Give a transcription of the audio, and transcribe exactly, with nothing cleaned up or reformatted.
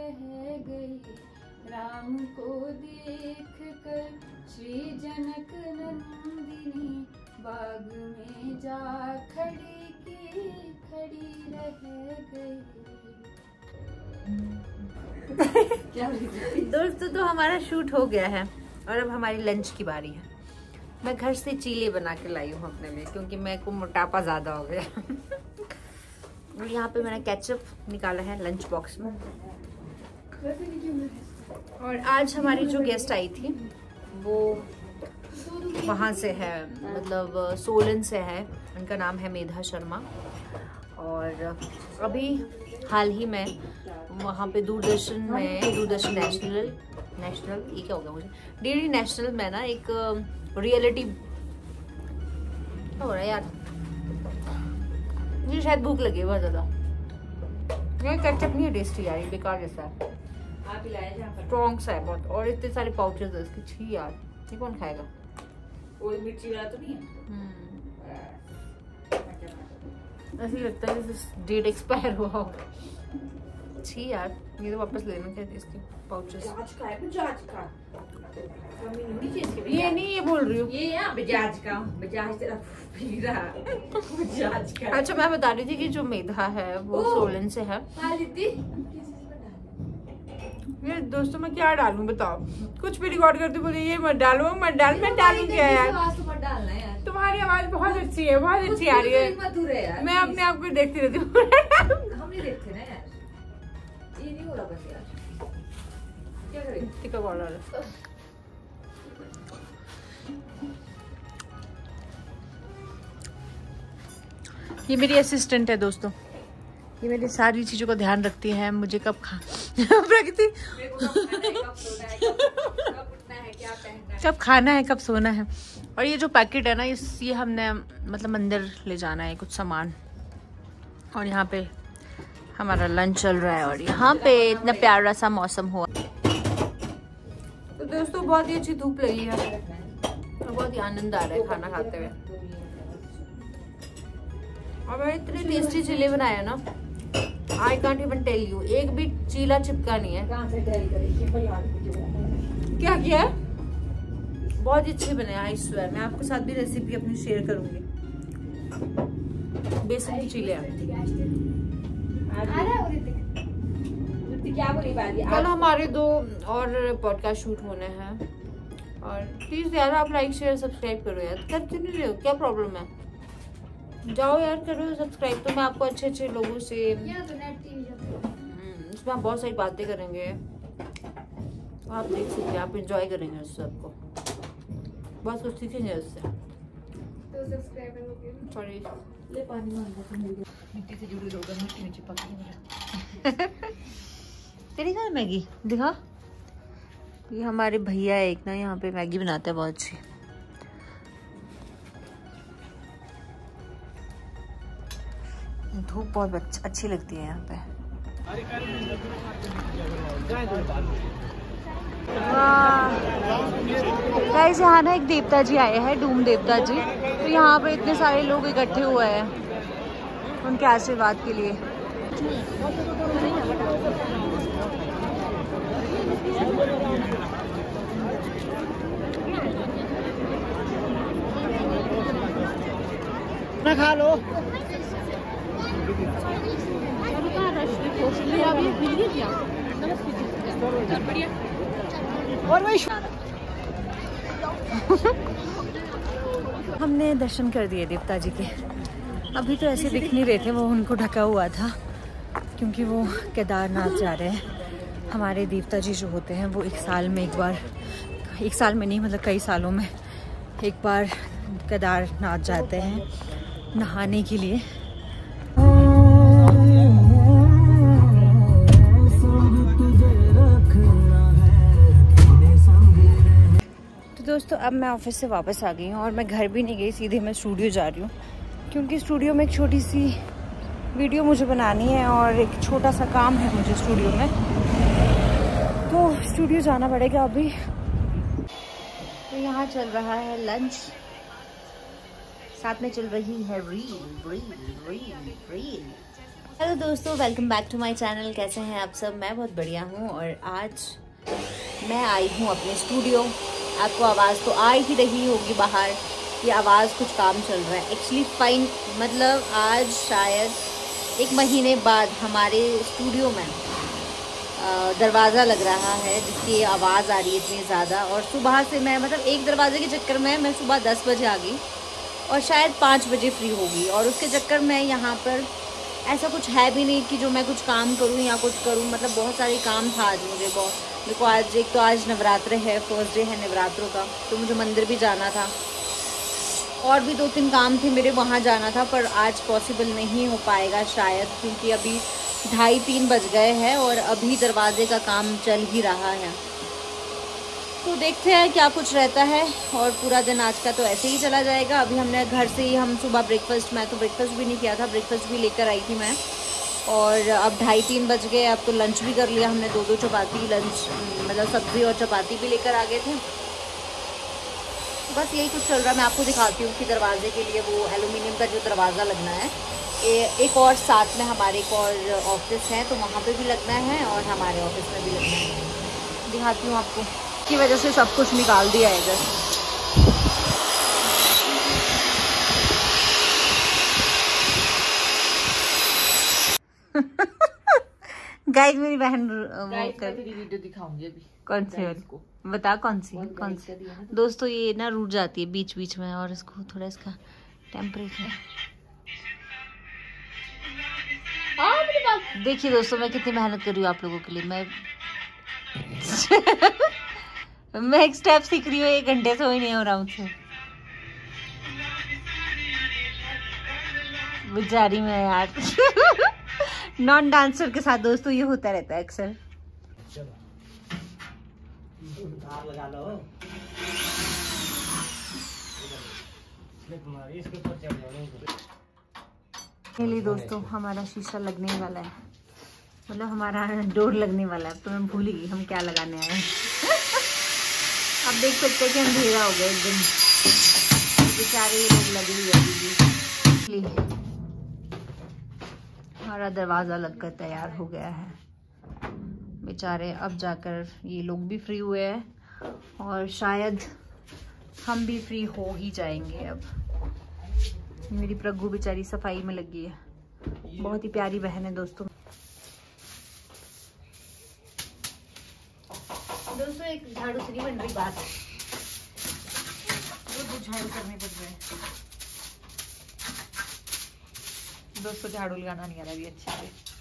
रह गई, राम को देख कर श्री जनक नंदिनी, बाग में जा खड़ी की खड़ी रह गई। दोस्तों तो हमारा शूट हो गया है और अब हमारी लंच की बारी है। मैं घर से चीले बना के लाई हूँ अपने लिए, क्योंकि मेरे को मोटापा ज्यादा हो गया। और यहाँ पे मैंने केचप निकाला है लंच बॉक्स में। और आज हमारी जो गेस्ट आई थी वो वहाँ से है, मतलब सोलन से है। उनका नाम है मेधा शर्मा। और अभी हाल ही में वहाँ पे दूरदर्शन में, दूरदर्शन नेशनल नेशनल ये क्या होगा मुझे डीडी नेशनल में ना एक रियलिटी हो रहा है यार। मुझे शायद भूख लगी है बहुत ज्यादा। ये केचप नहीं है टेस्टी यार, बेकार जैसा है, स्ट्रॉन्ग सा है बहुत। और इतने सारे पाउचेस है इसके, छी यार ये कौन खाएगा। कोई मिर्ची वाला तो नहीं है? ऐसे ही लगता है जैसे डेट एक्सपायर हुआ हो। छी यार ये तो वापस लेना चाहिए इसके पाउचेस। बजाज का है, बजाज का। कमी नहीं होनी चाहिए। ये नहीं, ये बोल रही हूँ ये यार बजाज का, बजाज तेरा पीरा बजाज का। अच्छा मैं बता रही थी कि जो मेधा है वो सोलन से है। ये दोस्तों मैं क्या डालूं बताओ, कुछ भी रिकॉर्ड करती बोली ये मत डालो मत डाल। मैं डालूं क्या यार, तुम्हारी आवाज बहुत अच्छी है, बहुत अच्छी आ रही है। मैं अपने आप को देखती रहती हूँ। हम नहीं देखते ना यार, ये नहीं हो रहा बस यार, क्या करें। टिक्का पाउडर ये मेरी असिस्टेंट है दोस्तों, ये मेरी सारी चीजों का ध्यान रखती है। मुझे कब खा प्रगति कब खाना है कब सोना है। और ये जो पैकेट है ना इस ये हमने मतलब अंदर ले जाना है कुछ सामान। और यहाँ पे हमारा लंच चल रहा है और यहाँ पे इतना प्यारा सा मौसम हुआ। तो दोस्तों बहुत ही अच्छी धूप लगी है और बहुत ही आनंद आ रहा है खाना खाते हुए। और मैंने इतने टेस्टी चीले बनाए ना, I can't even tell you. एक भी चीला चिपका नहीं है। क्या किया है? बहुत अच्छे बने आई स्वेयर। मैं आपके साथ भी रेसिपी अपनी शेयर करूंगी। बेसन की चीले कल हमारे दो और पॉडकास्ट शूट होने हैं। और प्लीज यार आप लाइक शेयर सब्सक्राइब करो यार। कर क्यों नहीं रहे हो, क्या प्रॉब्लम है? जाओ यार करो सब्सक्राइब। तो मैं आपको अच्छे अच्छे लोगों से इसमें आप बहुत सारी बातें करेंगे, आप देख सकते हैं, आप एंजॉय करेंगे उस सबको, बहुत कुछ सीखेंगे उससे। तो सब्सक्राइब सॉरी ले पानी मिट्टी से जुड़ी लोग मिट्टी में चिपक गई। तेरी कहाँ मैगी दिखा। ये हमारे भैया एक ना यहाँ पे मैगी बनाते हैं बहुत अच्छी। धूप बहुत अच्छी लगती है यहाँ पे। गाइस यहाँ ना एक देवता जी आए हैं, डूम देवता जी। तो यहाँ पे इतने सारे लोग इकट्ठे हुए हैं उनके आशीर्वाद के लिए। ना खा लो। और वही हमने दर्शन कर दिए देवता जी के। अभी तो ऐसे दिख नहीं रहे थे, वो उनको ढका हुआ था क्योंकि वो केदारनाथ जा रहे हैं। हमारे देवता जी जो होते हैं वो एक साल में एक बार, एक साल में नहीं मतलब कई सालों में एक बार केदारनाथ जाते हैं नहाने के लिए। तो दोस्तों अब मैं ऑफिस से वापस आ गई हूँ और मैं घर भी नहीं गई, सीधे मैं स्टूडियो जा रही हूँ क्योंकि स्टूडियो में एक छोटी सी वीडियो मुझे बनानी है और एक छोटा सा काम है मुझे स्टूडियो में, तो स्टूडियो जाना पड़ेगा अभी। तो यहाँ चल रहा है लंच, साथ में चल रही है reel reel reel reel hello दोस्तों, welcome back to my channel. कैसे हैं आप सब? मैं बहुत बढ़िया हूँ और आज मैं आई हूँ अपने स्टूडियो। आपको आवाज़ तो आ ही रही होगी बाहर, ये आवाज़ कुछ काम चल रहा है। एक्चुअली फाइन मतलब आज शायद एक महीने बाद हमारे स्टूडियो में दरवाज़ा लग रहा है जिसकी आवाज़ आ रही है इतनी ज़्यादा। और सुबह से मैं मतलब एक दरवाजे के चक्कर में मैं सुबह दस बजे आ गई और शायद पाँच बजे फ्री होगी। और उसके चक्कर में यहाँ पर ऐसा कुछ है भी नहीं कि जो मैं कुछ काम करूँ या कुछ करूँ। मतलब बहुत सारे काम था आज मुझे। बहुत मेरे को आज एक तो आज नवरात्र है, फर्स्ट डे है नवरात्रों का, तो मुझे मंदिर भी जाना था और भी दो तीन काम थे मेरे, वहाँ जाना था। पर आज पॉसिबल नहीं हो पाएगा शायद, क्योंकि अभी ढाई तीन बज गए हैं और अभी दरवाजे का काम चल ही रहा है। तो देखते हैं क्या कुछ रहता है। और पूरा दिन आज का तो ऐसे ही चला जाएगा। अभी हमने घर से ही हम सुबह ब्रेकफास्ट, मैं तो ब्रेकफास्ट भी नहीं किया था, ब्रेकफास्ट भी लेकर आई थी मैं। और अब ढाई तीन बज गए, अब तो लंच भी कर लिया हमने। दो दो चपाती लंच मतलब सब्ज़ी और चपाती भी लेकर आ गए थे। बस यही कुछ चल रहा है। मैं आपको दिखाती हूँ कि दरवाजे के लिए वो एलुमिनियम का जो दरवाज़ा लगना है, ए, एक और साथ में हमारे एक और ऑफिस है तो वहाँ पे भी लगना है और हमारे ऑफिस में भी लगना है। दिखाती हूँ आपको। की वजह से सब कुछ निकाल दिया है इधर। गाइस मेरी बहन तेरी वीडियो दिखाऊंगी अभी। कौन सी वाली? बता कौन सी कौन सी? दोस्तों ये ना रूठ जाती है बीच बीच में और इसको थोड़ा इसका टेम्परेचर देखिए दोस्तों, मैं कितनी मेहनत कर रही हूँ आप लोगों के लिए। मैं मैं एक स्टेप सीख रही हूँ, एक घंटे से हो ही नहीं हो रहा मुझसे। बेचारी मैं यार नॉन डांसर के साथ दोस्तों ये होता रहता है अक्सर। चलिए दोस्तों, हमारा शीशा लगने वाला है, मतलब हमारा डोर लगने वाला है। तो मैं भूल गई हम क्या लगाने आए हैं। आप देख सकते हैं कि अंधेरा हो गया एकदम। बेचारे ये लोग लगे हुए अभी। हमारा दरवाज़ा लगकर तैयार हो गया है। बेचारे अब जाकर ये लोग भी फ्री हुए हैं और शायद हम भी फ्री हो ही जाएंगे अब। मेरी प्रज्ञू बेचारी सफाई में लगी है, बहुत ही प्यारी बहन है दोस्तों। दोस्तों एक झाड़ू से नहीं बन रही बात, वो झाड़ू करने पड़ रहे हैं। दोस्तों झाड़ू लगाना नहीं आ रहा अभी अच्छे से।